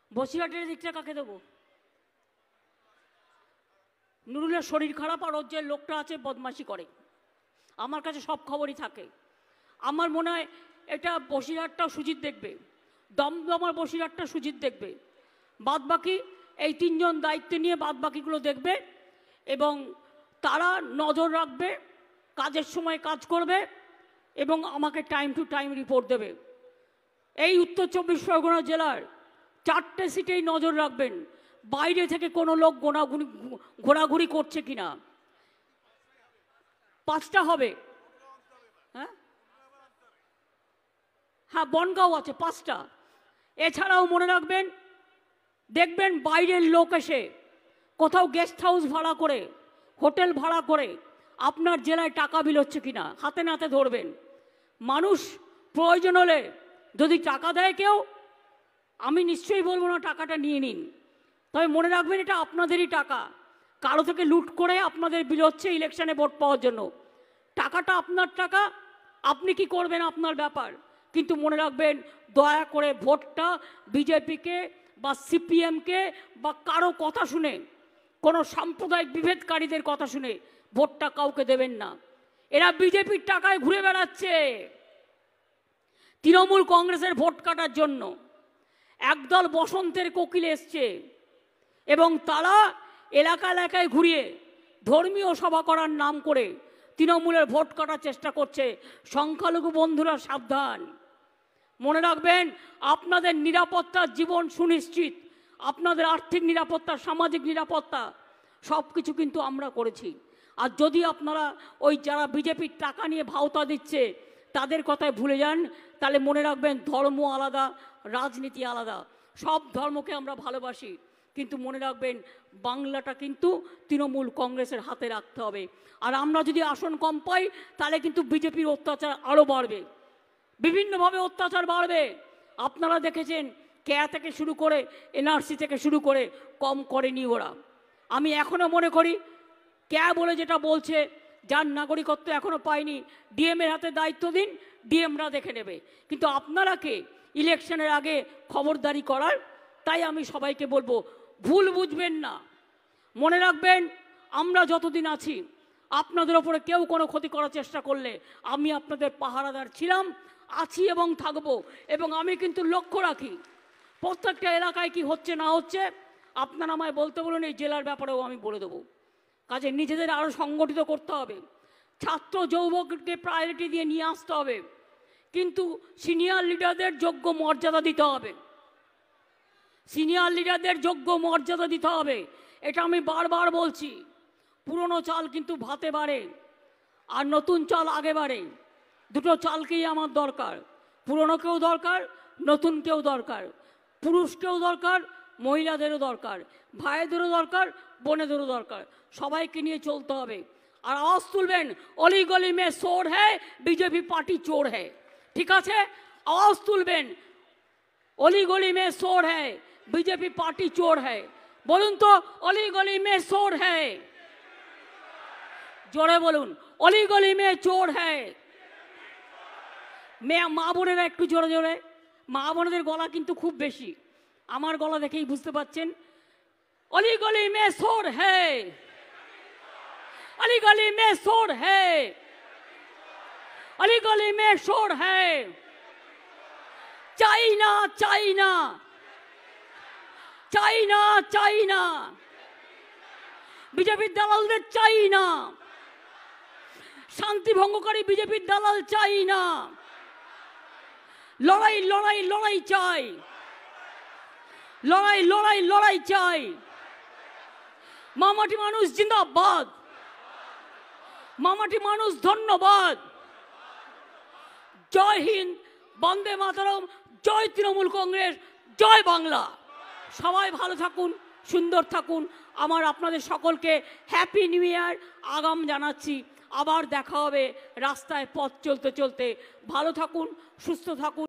বসিরহাটের দিকটা কাকে দেবো? নুরুলের শরীর খারাপ আর ওর যে লোকটা আছে বদমাশি করে, আমার কাছে সব খবরই থাকে। আমার মনে হয় এটা বসিরহাটটাও সুজিত দেখবে, দমদমার বসিরহাটটা সুজিত দেখবে, বাদ বাকি এই তিনজন দায়িত্ব নিয়ে বাদ বাকিগুলো দেখবে এবং তারা নজর রাখবে, কাজের সময় কাজ করবে এবং আমাকে টাইম টু টাইম রিপোর্ট দেবে। এই উত্তর 24 পরগনা জেলার 4টে সিটেই নজর রাখবেন, বাইরে থেকে কোনো লোক ঘোরাঘুরি করছে কিনা। 5টা হবে, হ্যাঁ হ্যাঁ বনগাঁও আছে 5টা। এছাড়াও মনে রাখবেন, দেখবেন বাইরের লোক এসে কোথাও গেস্ট হাউস ভাড়া করে, হোটেল ভাড়া করে আপনার জেলায় টাকা বিল হচ্ছে কিনা হাতে নাতে ধরবেন। মানুষ প্রয়োজন হলে যদি টাকা দেয় কেউ, আমি নিশ্চয়ই বলবো না টাকাটা নিয়ে নিন, তবে মনে রাখবেন এটা আপনাদেরই টাকা, কারো থেকে লুট করে আপনাদের বিল হচ্ছে ইলেকশনে ভোট পাওয়ার জন্য। টাকাটা আপনার টাকা, আপনি কি করবেন আপনার ব্যাপার, কিন্তু মনে রাখবেন দয়া করে ভোটটা বিজেপিকে বা সিপিএমকে বা কারো কথা শুনে, কোনো সাম্প্রদায়িক বিভেদকারীদের কথা শুনে ভোটটা কাউকে দেবেন না। এরা বিজেপির টাকায় ঘুরে বেড়াচ্ছে তৃণমূল কংগ্রেসের ভোট কাটার জন্য। একদল বসন্তের কোকিল এসছে এবং তারা এলাকা এলাকায় ঘুরিয়ে ধর্মীয় সভা করার নাম করে তৃণমূলের ভোট কাটার চেষ্টা করছে। সংখ্যালঘু বন্ধুরা সাবধান, মনে রাখবেন আপনাদের নিরাপত্তা জীবন সুনিশ্চিত, আপনাদের আর্থিক নিরাপত্তা, সামাজিক নিরাপত্তা সব কিছু কিন্তু আমরা করেছি। আর যদি আপনারা ওই যারা বিজেপির টাকা নিয়ে ভাওতা দিচ্ছে তাদের কথায় ভুলে যান, তাহলে মনে রাখবেন ধর্ম আলাদা, রাজনীতি আলাদা। সব ধর্মকে আমরা ভালোবাসি, কিন্তু মনে রাখবেন বাংলাটা কিন্তু তৃণমূল কংগ্রেসের হাতে রাখতে হবে। আর আমরা যদি আসন কম পাই তাহলে কিন্তু বিজেপির অত্যাচার আরও বাড়বে, বিভিন্নভাবে অত্যাচার বাড়বে। আপনারা দেখেছেন কেয়া থেকে শুরু করে এনআরসি থেকে শুরু করে কম করেনি ওরা। আমি এখনও মনে করি কেয়া বলে যেটা বলছে, যার নাগরিকত্ব এখনও পায়নি ডিএমের হাতে দায়িত্ব দিন, ডিএমরা দেখে নেবে। কিন্তু আপনারা কে ইলেকশনের আগে খবরদারি করার? তাই আমি সবাইকে বলবো ভুল বুঝবেন না, মনে রাখবেন আমরা যতদিন আছি আপনাদের ওপরে কেউ কোনো ক্ষতি করার চেষ্টা করলে আমি আপনাদের পাহারাদার ছিলাম, আছি এবং থাকবো। এবং আমি কিন্তু লক্ষ্য রাখি প্রত্যেকটা এলাকায় কি হচ্ছে না হচ্ছে, আপনারা আমায় বলতে বলুন, এই জেলার ব্যাপারেও আমি বলে দেবো। কাজে নিজেদের আরও সংগঠিত করতে হবে, ছাত্র যুবককে প্রায়োরিটি দিয়ে নিয়ে আসতে হবে, কিন্তু সিনিয়র লিডারদের যোগ্য মর্যাদা দিতে হবে, সিনিয়র লিডারদের যোগ্য মর্যাদা দিতে হবে। এটা আমি বারবার বলছি। পুরনো চাল কিন্তু ভাতে বাড়ে আর নতুন চাল আগে বাড়ে, দুটো চালকেই আমার দরকার। পুরনোকেও দরকার, নতুনকেও দরকার, পুরুষকেও দরকার, মহিলাদেরও দরকার, ভাইদেরও দরকার, বোনেদেরও দরকার, সবাইকে নিয়ে চলতে হবে। আর আওয়াজ তুলবেন অলি গলি মে চোর হ্যায়, বিজেপি পার্টি চোর হ্যায়। ঠিক আছে, আওয়াজ তুলবেন অলি গলি মে চোর হ্যায়, বিজেপি পার্টি চোর হ্যায়। বলুন তো অলি গলি মে চোর হ্যায়, জোরে বলুন অলি গলি মে চোর হ্যায়। মা বোনেরা একটু জোরে জোরে, মা বোনেদের গলা কিন্তু খুব বেশি, আমার গলা দেখেই বুঝতে পাচ্ছেন। অলি গলি মে চোর হ্যায়, অলি গলি মে চোর হ্যায়, অলি গলি মে চোর হ্যায়। চাই না, চাই না, চাই না, চাই না, বিজেপির দালালদের চাই না, শান্তি ভঙ্গকারী বিজেপির দালাল চাই না। লড়াই লড়াই লড়াই চাই, লড়াই লড়াই লড়াই চাই। মামাটি মানুষ জিন্দাবাদ, মামাটি মানুষ ধন্যবাদ। জয় হিন্দ, বন্দে মাতরম, জয় তৃণমূল কংগ্রেস, জয় বাংলা। সবাই ভালো থাকুন, সুন্দর থাকুন। আমার আপনাদের সকলকে হ্যাপি নিউ ইয়ার আগাম জানাচ্ছি। আবার দেখা হবে রাস্তায় পথ চলতে চলতে। ভালো থাকুন, সুস্থ থাকুন।